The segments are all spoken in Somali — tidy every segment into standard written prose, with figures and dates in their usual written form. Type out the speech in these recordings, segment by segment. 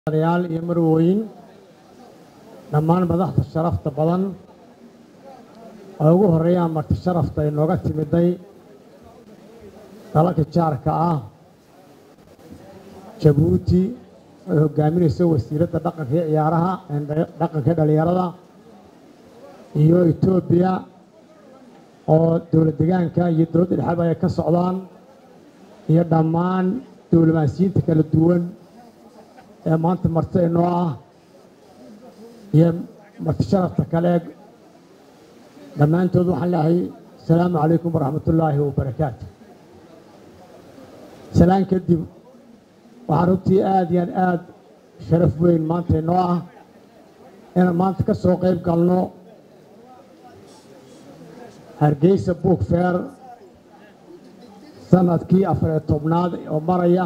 ريال يمروين دمان مدحت الشرفت بدن أوجه الريال مرت الشرفت إنه قت مدي طلق الشاركة جبوتي جامين يسوي سيرة دقن في عيارها عند دقن كذا ليرضى يو إثيوبيا أو دولة دجان كا يدرد الحباية كالسعودان هي دمان دولة ماسين تكالدون ما أنت مرتين نوع هي مرتشرف تكالج لما أنت توضح الله السلام عليكم ورحمة الله وبركاته سلام كدي وعرفتي آد شرف وين ما أنت نوع أنا ما أنت كسوق قالنا هرجيس بوك فير سنة كي أفراد طبناد أو مريا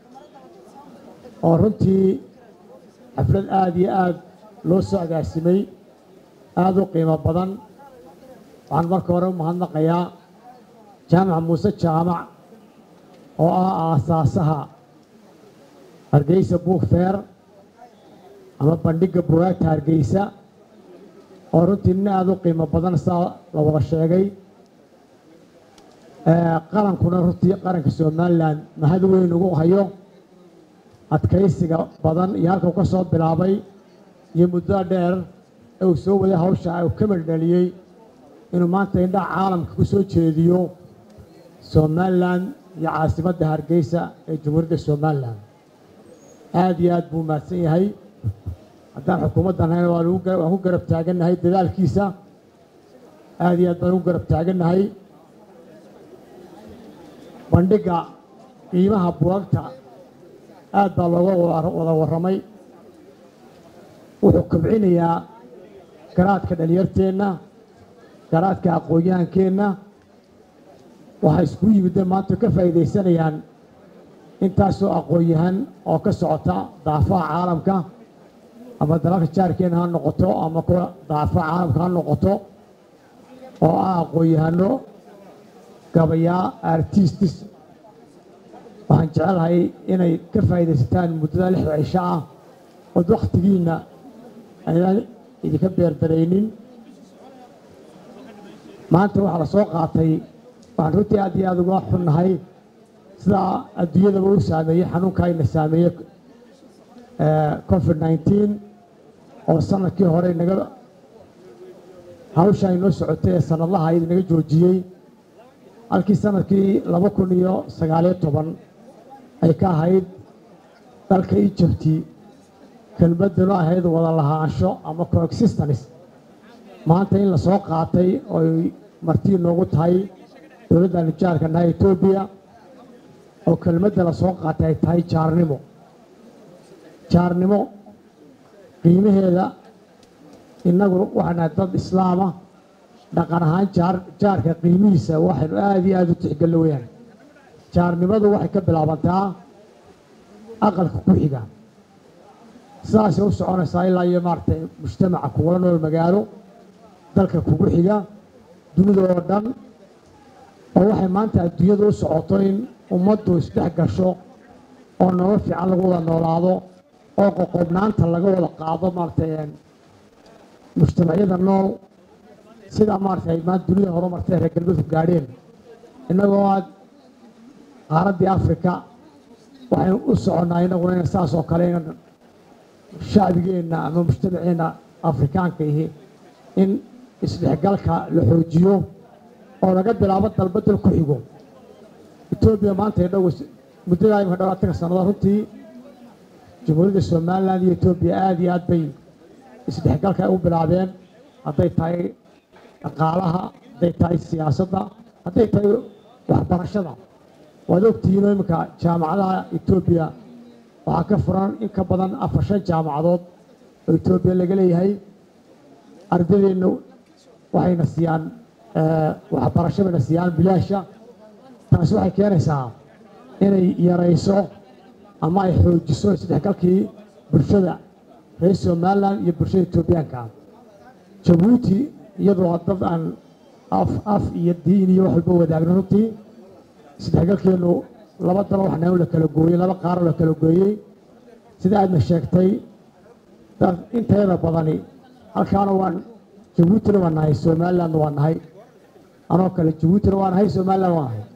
runtii xaflad aad iyo aad loo soo agaasimay aad u qiimo badan waxaan marka hore u mahadnaqayaa jaamac muuse jaamac oo ah aasaasaha hargeysa book fair ama bandhigga bugaagta hargeysa oo runtii nin aad u qiimo badan saa la wada sheegay qarankuna runtii qaranka somalilan mahad weyn ugu hayo adkaysiga badan iyo halka uu ka soo bilaabay iyo muddo dheer uu soo waday hawsha uu ka mardhaliyay inuu maanta indhaha caalamka ku soo jeediyo Somaliland iyo caasimadda Hargeysa ee Jamhuuriyadda Somaliland aad iyo aad buu mahadsan yahay haddaan xukuumaddan waan ku garab taaganahay dadaalkiisa aad iyo aad baan ugu garab taaganahay bandhigga qiimaha buugagta aad baa looga wada warramay wuxuu kobcinayaa garaadka dhalinyarteenna garaadka aqoon-yahankeenna waxay isku yimideen maanta ka faa'iidaysanayaan intaasoo aqoon-yahan oo ka socota daafaha caalamka ama dalalka jaarkeenna ha noqoto ama kuwa daafaha caalamka ha noqoto oo ah aqoon-yahano gabayaa artistis waxaan jecelahay inay ka faa'iidaysataan muddada 6 cisho ah oo waqtigiina ayaan idinka beerdareynin maanta waxa la soo qaatay waxaan runtii aad iyo aad uga xunnahay sida adduunyadaba u saameeyey xanuunkayna saameeyey covid-19 oo sanadkii hore naga hawsha inoo socotay ee sanadlaha naga joojiyey halkii sanadkii 2019 ay ka ahayd dalka Egypt kelmaddu ahayd wada lahaansho ama coexistence maanta in la soo qaatay oo martii noogu tahay dowladda nijaarka Ethiopia oo kelmadda la soo qaatay tahay jaarnimo qiimaheeda inagu waxaan dad islaama dhaqan ahaan jaarka qiimihiisa waxaynu aad iyo aad u tixgelin weeyaan jaarnimadu waxay ka bilaabantaa aqalka ku xiga sidaas u soconaysaa ilaa iyo maartay mujtamaca kuwa nool magaalo dalka kugu xiga dunida oo dhan oo waxay maanta adduunyadu u socoto in ummaddu isdhex gasho oo nolol fiican lagu wada noolaado oo qoqobnaanta laga wada qaado maartay mujtamacyada nool sida maartay ma dunida horumartay reer galbeedku gaadheen inagoo aad qaaraddii Afrika waxaynu u soconaa inaguna in saas oo kale shacbigeenna ama mujtamaceena Afrikaanka in isdhexgalka la xoojiyo oo laga bilaabo dalbadal ku xigo Ethiopia maanta ay dhaw muddada ay dhawaatanka sanado runtii Jamhuuriyadda Somaliland iyo Ethiopia aad iyo aad bay isdhexgalka u bilaabeen hadday tahay dhaqaalaha hadday tahay siyaasadda hadday tahay waxbarashada waad ogtihiin iminka jaamacadaha Ethiopia waxaa ka furan in ka badan 4 jaamacadood oo Ethiopia laga leeyahay ardaydeenu waxayna siiyaan waxbarashada siiyaan bilaasha taas waxay keenaysaa inay yarayso ama ay xoojiso isdhexgalkii bulshada reer Somaliland iyo bulshada Ethiopiaanka Djibouti iyadoo dad aan af iyo diin iyo wax walba wadaagno runtii isdhexgalkeenu laba dal waxna la kala gooyay laba qaar la kala gooyay sida aad sheegtay dad inteeda badani halkaana waan Jabuutina waan nahay Soomaaliland waan nahay anoo kale Jabuutina waan nahay Soomaaliland waan nahay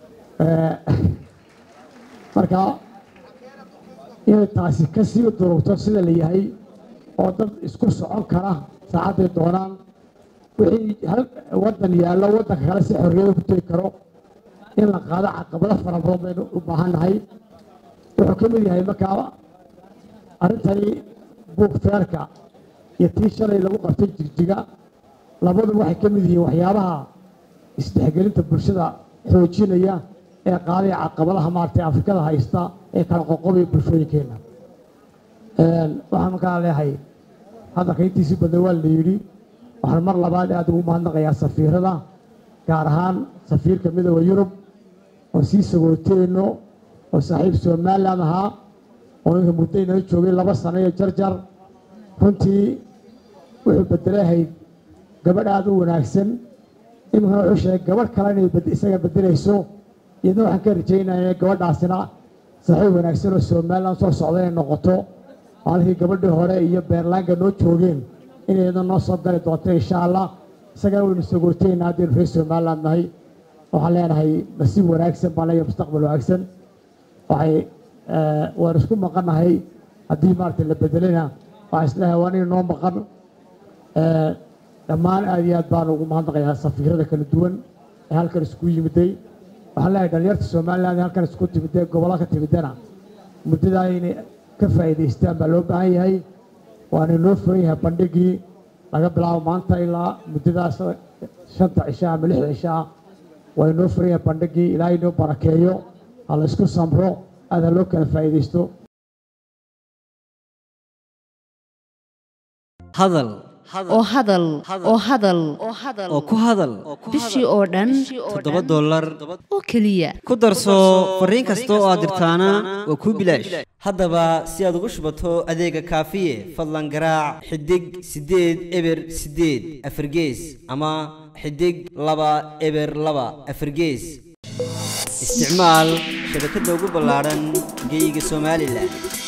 marka inay taasi ka sii durugto sida la yahay oo dad isku socon kara saacadii doonaan wixii hal wadan yaalo wadanka kale si xorriyad ku tagi karo in la qaado caqabado fara badan baynu u baahanahay wuxuu ka mid yahay markaa arrintani buug feerka iyo tii shalay lagu qabtay Jigjiga labaduba waxay ka mid yihiin waxyaabaha isdhexgelinta bulshada xoojinaya ee qaadaya caqabadaha maartay Afrikada haysta ee kala qoqobay bulshooyinkeena waxaan markaa leeyahay hadalka intiisii badan waa la yidhi waxaan mar labaad aad ugu mahadnaqayaa safiirada gaar ahaan safiirka midowga Yurub oo sii sagooteeno oo saaxiib Soomaaliland ahaa oo inta muddo inoo joogay 2 sano iyo jarjar runtii wuxuu bedelahay gabadh aad u wanaagsan imika wuxuu sheegay gabadh kale inay isaga bedelayso iyadoo waxaan ka rajaynayaa gabadhaasina saaxiib wanaagsan oo Soomaaliland soo socda inay noqoto halkii gabadhii hore iyo Beerlaanga noo joogeen inay noo soo gali doonto insha Allah isaga waynu sagooteynaa hadii reer Soomaaliland nahay waxaan leenahay nasiib wanaagsan baa leeyahay mustaqbal wanaagsan waxay waan isku maqanahay haddii maartay la bedelena waxaa islahay waa inay noo maqan dhammaan aad iyo aad baan ugu mahadnaqayaa safiirada kala duwan ee halkan isku yimiday waxaan leeyahay dhalinyarta Soomaaliland halkan isku timiday gobolada ka timidana muddadaa inay ka faa'iidaystaan baa loo baahan yahay waana noo furan yahay bandhigii laga bilaabo maanta ilaa muddadaas 5 cisho ama 6 cisho waa noo furan yahay bandhigii ilaahay noo barakeeyo ha la isku samro aad loo kala faa'iidaysto hadal oo ku hadal bishii oo dhan $7 oo kaliya ku darso fariin kasta oo aad dirtaana waa ku bilaash haddaba si aad ugu shubato adeega kaafiye fadlan garaac xidig 8 eber 8 afargees ama xidig 2 eber 2 afargees isticmaal shabakadda ugu ballaaran geyga Soomaaliland